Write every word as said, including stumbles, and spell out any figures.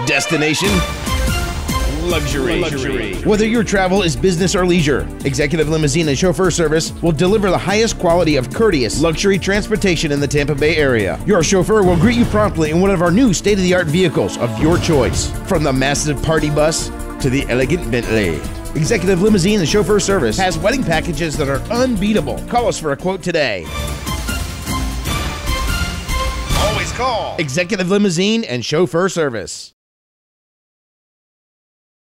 Destination Luxury. Luxury. Whether your travel is business or leisure, Executive Limousine and Chauffeur Service will deliver the highest quality of courteous luxury transportation in the Tampa Bay area. Your chauffeur will greet you promptly in one of our new state-of-the-art vehicles of your choice. From the massive party bus to the elegant Bentley, Executive Limousine and Chauffeur Service has wedding packages that are unbeatable. Call us for a quote today. Always call Executive Limousine and Chauffeur Service.